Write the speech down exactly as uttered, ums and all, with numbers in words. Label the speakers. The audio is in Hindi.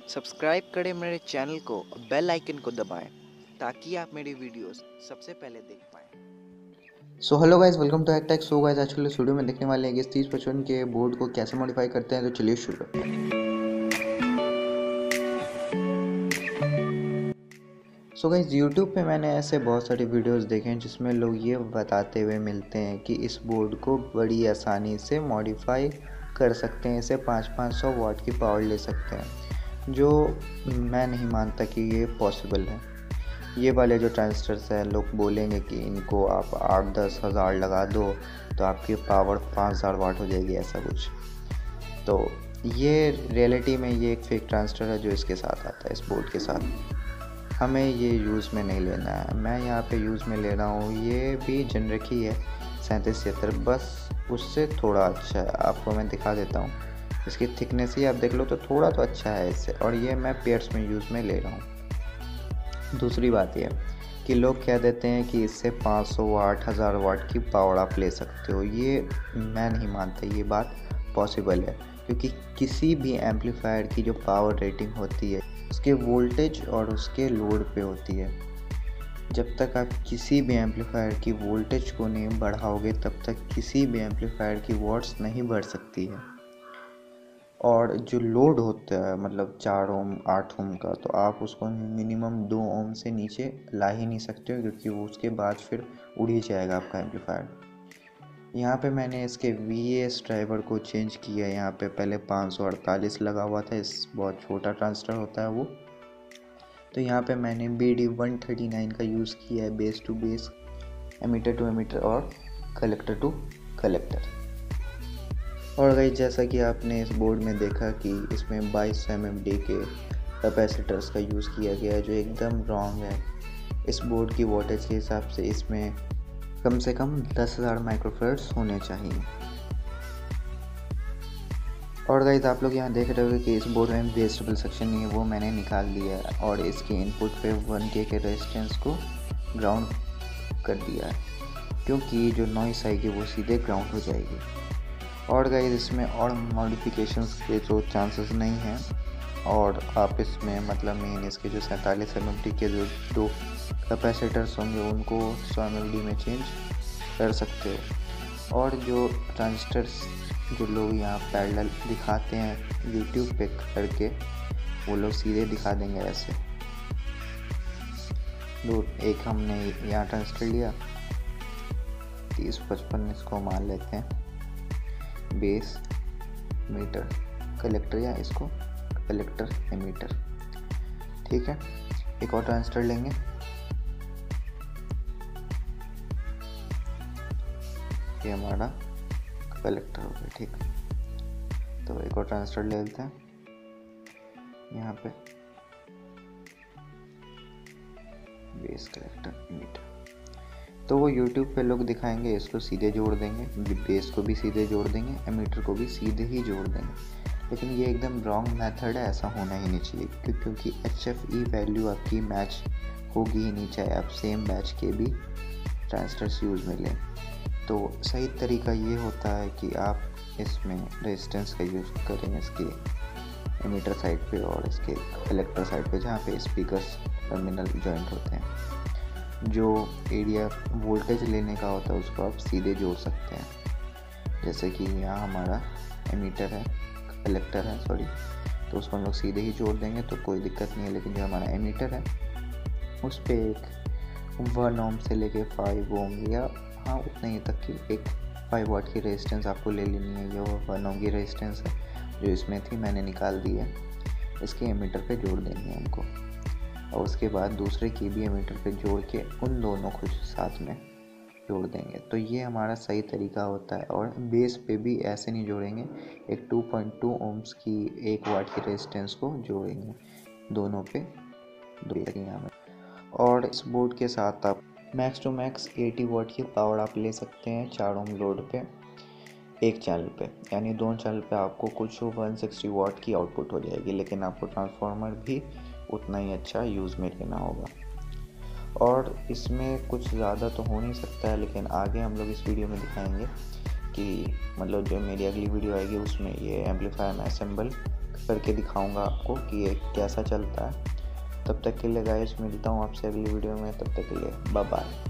Speaker 1: सब्सक्राइब करें मेरे चैनल को और बेल आइकन को दबाएं ताकि आप मेरी वीडियोस सबसे पहले देख पाएं।
Speaker 2: So hello guys, welcome to HackTech. So guys, आज के वीडियो में देखने वाले हैं कि इस तीस पचपन के बोर्ड को कैसे मॉडिफाई करते हैं। तो चलिए शुरू करते हैं। सो गाइस, यूट्यूब पे मैंने ऐसे बहुत सारे वीडियोस देखे हैं जिसमें लोग ये बताते हुए मिलते हैं कि इस बोर्ड को बड़ी आसानी से मॉडिफाई कर सकते हैं, इसे पाँच पाँच सौ वाट की पावर ले सकते हैं, जो मैं नहीं मानता कि ये पॉसिबल है। ये वाले जो ट्रांजिस्टर्स हैं, लोग बोलेंगे कि इनको आप आठ दस हज़ार लगा दो तो आपकी पावर पाँच हज़ार वाट हो जाएगी, ऐसा कुछ। तो ये रियलिटी में ये एक फेक ट्रांजिस्टर है जो इसके साथ आता है, इस बोर्ड के साथ। हमें ये यूज़ में नहीं लेना है। मैं यहाँ पे यूज़ में ले रहा हूँ, ये भी जेनरिक ही है सैंतीस छिहत्तर, बस उससे थोड़ा अच्छा है। आपको मैं दिखा देता हूँ, इसकी थिकनेस ही आप देख लो तो थोड़ा तो अच्छा है इससे, और ये मैं पेयर्स में यूज़ में ले रहा हूँ। दूसरी बात यह कि लोग कह देते हैं कि इससे पाँच सौ वाट हज़ार वाट की पावर आप ले सकते हो। ये मैं नहीं मानता ये बात पॉसिबल है, क्योंकि किसी भी एम्पलीफायर की जो पावर रेटिंग होती है उसके वोल्टेज और उसके लोड पे होती है। जब तक आप किसी भी एम्पलीफायर की वोल्टेज को नहीं बढ़ाओगे तब तक किसी भी एम्पलीफायर की वॉट्स नहीं बढ़ सकती है। और जो लोड होता है मतलब चार ओम आठ ओम का, तो आप उसको मिनिमम दो ओम से नीचे ला ही नहीं सकते हो, क्योंकि वो उसके बाद फिर उड़ ही जाएगा आपका एम्पलीफायर। यहाँ पे मैंने इसके वी एस ड्राइवर को चेंज किया है। यहाँ पे पहले पाँच सौ अड़तालीस लगा हुआ था, इस बहुत छोटा ट्रांजिस्टर होता है वो। तो यहाँ पे मैंने B D one thirty nine का यूज़ किया है, base to base, emitter to emitter और कलेक्टर टू कलेक्टर। और गई जैसा कि आपने इस बोर्ड में देखा कि इसमें बाईस सौ एम एम डी के कैपेसिटर्स का यूज़ किया गया है, जो एकदम रॉन्ग है। इस बोर्ड की वोल्टेज के हिसाब से इसमें कम से कम दस हज़ार माइक्रोफेरेड्स होने चाहिए। और गाइस, आप लोग यहाँ देख रहे होंगे कि इस बोर्ड में वेस्टेबल सेक्शन नहीं है, वो मैंने निकाल दिया है और इसके इनपुट पे वन के के रेजिस्टेंस को ग्राउंड कर दिया है, क्योंकि जो नॉइस आएगी वो सीधे ग्राउंड हो जाएगी। और गाइस, इसमें और मॉडिफिकेशंस के जो चांसेस नहीं हैं, और आप इसमें मतलब मेन इसके जो सैंतालीस एम एम टी के जो दो कैपेसिटर्स होंगे उनको सौ एम एम डी में चेंज कर सकते हो। और जो ट्रांजिस्टर्स जो लोग यहाँ पैरेलल दिखाते हैं यूट्यूब पे करके, वो लोग सीधे दिखा देंगे ऐसे। दो एक हमने यहाँ ट्रांजिस्टर लिया, तीस पचपन इसको मान लेते हैं, बेस मीटर कलेक्टर, या इसको कलेक्टर एमीटर, ठीक है। एक और ट्रांजिस्टर लेंगे, ये हमारा कलेक्टर हो गया, ठीक। तो एक और ट्रांजिस्टर ले लेते हैं यहाँ पे, बेस कलेक्टर एमीटर। तो वो YouTube पे लोग दिखाएंगे, इसको सीधे जोड़ देंगे, बेस को भी सीधे जोड़ देंगे, एमीटर को भी सीधे ही जोड़ देंगे। लेकिन ये एकदम रॉन्ग मेथड है, ऐसा होना ही नहीं चाहिए, क्योंकि एच एफ ई वैल्यू आपकी मैच होगी ही नहीं, चाहे आप सेम बैच के भी ट्रांजिस्टर्स यूज़ में लें। तो सही तरीका ये होता है कि आप इसमें रेजिस्टेंस का यूज़ करें इसके एमीटर साइड पे और इसके कलेक्टर साइड पे, जहाँ पे स्पीकर्स टर्मिनल जॉइंट होते हैं। जो एरिया वोल्टेज लेने का होता है उसको आप सीधे जोड़ सकते हैं। जैसे कि यहाँ हमारा एमीटर है, कलेक्टर है सॉरी, तो उसको हम लोग सीधे ही जोड़ देंगे तो कोई दिक्कत नहीं है। लेकिन जो हमारा एमीटर है उस पर एक वन ओम से लेके फाइव ओम या हाँ उतने ही तक की एक फाइव वाट की रेजिस्टेंस आपको ले लेनी है। ये वो वन ओम की रेजिस्टेंस है जो इसमें थी, मैंने निकाल दी है, इसके एमीटर पे जोड़ देनी है हमको। और उसके बाद दूसरे की भी एमीटर पे जोड़ के उन दोनों को साथ में जोड़ देंगे। तो ये हमारा सही तरीका होता है। और बेस पे भी ऐसे नहीं जोड़ेंगे, एक टू पॉइंट टू ओम्स की एक वाट की रेजिस्टेंस को जोड़ेंगे दोनों पे दो यहाँ में। और इस बोर्ड के साथ आप मैक्स टू मैक्स अस्सी वाट की पावर आप ले सकते हैं चार ओम लोड पे एक चैनल पे, यानी दोनों चैनल पे आपको कुछ एक सौ साठ वाट की आउटपुट हो जाएगी। लेकिन आपको ट्रांसफार्मर भी उतना ही अच्छा यूज़ में लेना होगा। और इसमें कुछ ज़्यादा तो हो नहीं सकता है, लेकिन आगे हम लोग इस वीडियो में दिखाएंगे कि मतलब जो मेरी अगली वीडियो आएगी उसमें ये एम्पलीफायर मैं असेंबल करके दिखाऊंगा आपको कि ये कैसा चलता है। तब तक के लिए गाइस मिलता हूँ आपसे अगली वीडियो में, तब तक के लिए बाय बाय।